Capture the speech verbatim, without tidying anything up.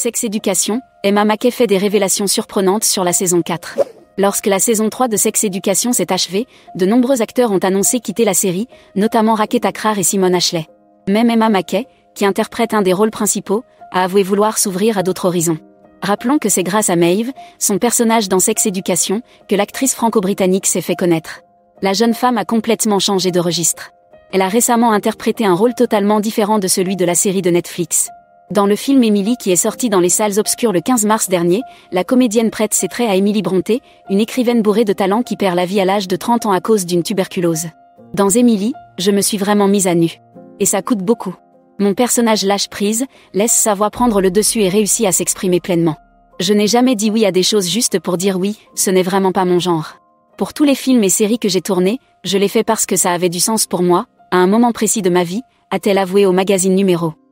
Sex Education, Emma Mackey fait des révélations surprenantes sur la saison quatre. Lorsque la saison trois de Sex Education s'est achevée, de nombreux acteurs ont annoncé quitter la série, notamment Raquel Akrar et Simone Ashley. Même Emma Mackey, qui interprète un des rôles principaux, a avoué vouloir s'ouvrir à d'autres horizons. Rappelons que c'est grâce à Maeve, son personnage dans Sex Education, que l'actrice franco-britannique s'est fait connaître. La jeune femme a complètement changé de registre. Elle a récemment interprété un rôle totalement différent de celui de la série de Netflix. Dans le film Emily qui est sorti dans les salles obscures le quinze mars dernier, la comédienne prête ses traits à Emily Brontë, une écrivaine bourrée de talent qui perd la vie à l'âge de trente ans à cause d'une tuberculose. Dans Emily, je me suis vraiment mise à nu. Et ça coûte beaucoup. Mon personnage lâche prise, laisse sa voix prendre le dessus et réussit à s'exprimer pleinement. Je n'ai jamais dit oui à des choses juste pour dire oui, ce n'est vraiment pas mon genre. Pour tous les films et séries que j'ai tournés, je l'ai fait parce que ça avait du sens pour moi, à un moment précis de ma vie, a-t-elle avoué au magazine Numéro.